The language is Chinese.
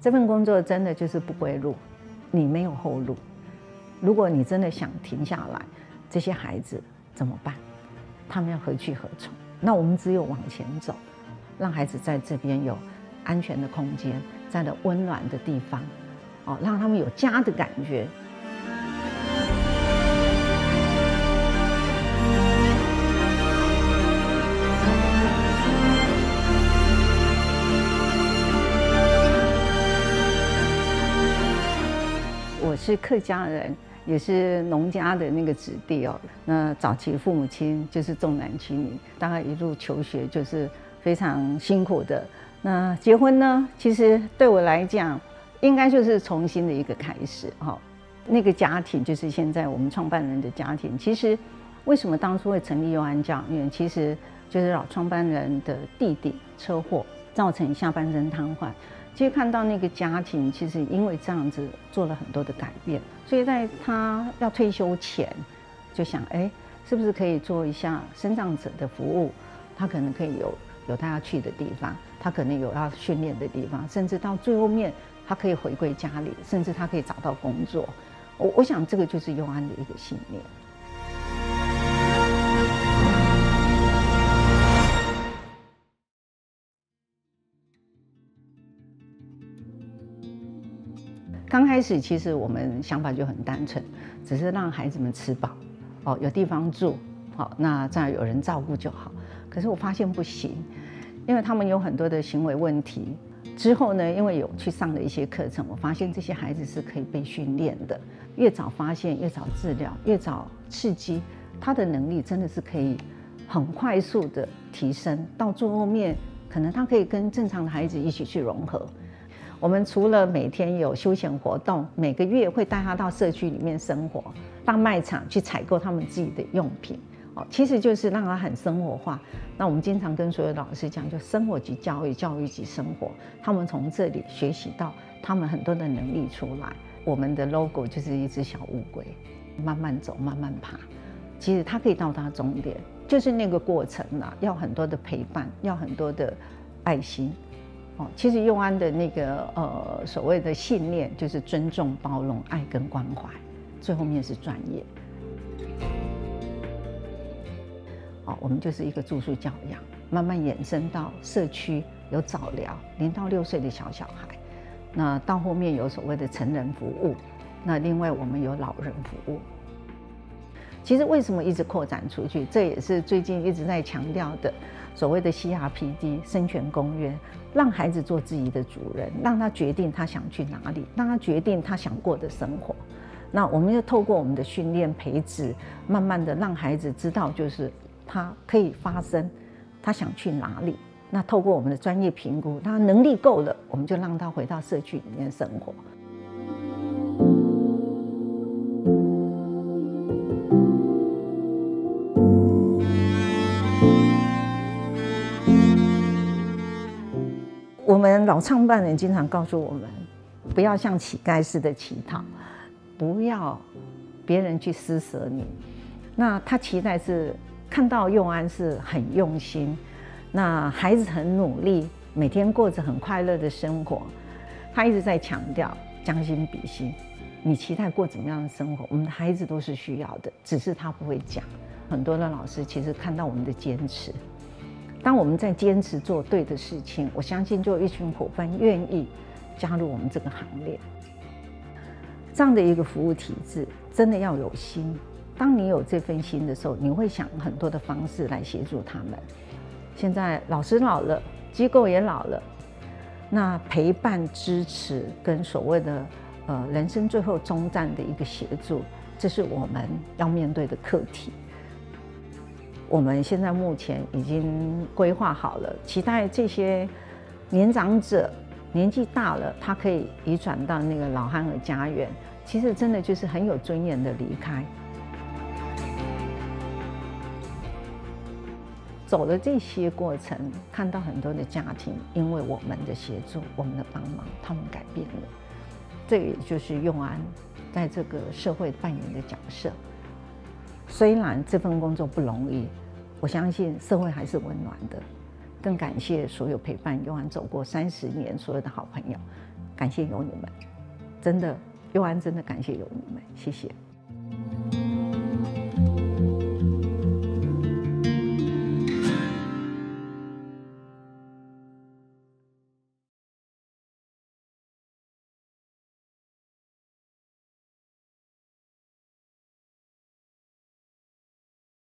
这份工作真的就是不归路，你没有后路。如果你真的想停下来，这些孩子怎么办？他们要何去何从？那我们只有往前走，让孩子在这边有安全的空间，在了温暖的地方，让他们有家的感觉。我是客家人，也是农家的那个子弟哦。那早期父母亲就是重男轻女，大概一路求学就是非常辛苦的。那结婚呢，其实对我来讲，应该就是重新的一个开始哈。那个家庭就是现在我们创办人的家庭。其实为什么当初会成立佑安教育院，其实就是老创办人的弟弟车祸造成下半身瘫痪。其实看到那个家庭，其实因为这样子做了很多的改变，所以在他要退休前，就想，是不是可以做一下身障者的服务？他可能可以有他要去的地方，他可能有要训练的地方，甚至到最后面，他可以回归家里，甚至他可以找到工作。我想这个就是佑安的一个信念。刚开始其实我们想法就很单纯，只是让孩子们吃饱，有地方住，那这样有人照顾就好。可是我发现不行，因为他们有很多的行为问题。之后呢，因为有去上了一些课程，我发现这些孩子是可以被训练的。越早发现，越早治疗，越早刺激，他的能力真的是可以很快速的提升，到最后面可能他可以跟正常的孩子一起去融合。我们除了每天有休闲活动，每个月会带他到社区里面生活，到卖场去采购他们自己的用品，其实就是让他很生活化。那我们经常跟所有老师讲，就生活即教育，教育即生活。他们从这里学习到他们很多的能力出来。我们的 logo 就是一只小乌龟，慢慢走，慢慢爬。其实他可以到达终点，就是那个过程啦，要很多的陪伴，要很多的爱心。其实佑安的那个所谓的信念就是尊重、包容、爱跟关怀，最后面是专业。我们就是一个住宿教养，慢慢衍生到社区有早疗，0到6岁的小孩，那到后面有所谓的成人服务，那另外我们有老人服务。其实为什么一直扩展出去，这也是最近一直在强调的。所谓的 CRPD 生权公约，让孩子做自己的主人，让他决定他想去哪里，让他决定他想过的生活。那我们就透过我们的训练培植，慢慢的让孩子知道，就是他可以发声，他想去哪里。那透过我们的专业评估，他能力够了，我们就让他回到社区里面生活。我们老创办人经常告诉我们，不要像乞丐似的乞讨，不要别人去施舍你。那他期待是看到佑安是很用心，那孩子很努力，每天过着很快乐的生活。他一直在强调将心比心，你期待过怎么样的生活，我们的孩子都是需要的，只是他不会讲。很多的老师其实看到我们的坚持。当我们在坚持做对的事情，我相信就有一群伙伴愿意加入我们这个行列。这样的一个服务体制，真的要有心。当你有这份心的时候，你会想很多的方式来协助他们。现在老师老了，机构也老了，那陪伴、支持跟所谓的人生最后终站的一个协助，这是我们要面对的课题。我们现在目前已经规划好了，期待这些年长者年纪大了，他可以移转到那个老憨儿家园。其实真的就是很有尊严的离开。走了这些过程，看到很多的家庭因为我们的协助、我们的帮忙，他们改变了。这也就是佑安在这个社会扮演的角色。虽然这份工作不容易，我相信社会还是温暖的。 更感谢所有陪伴佑安走过30年所有的好朋友，感谢有你们，真的佑安真的感谢有你们，谢谢。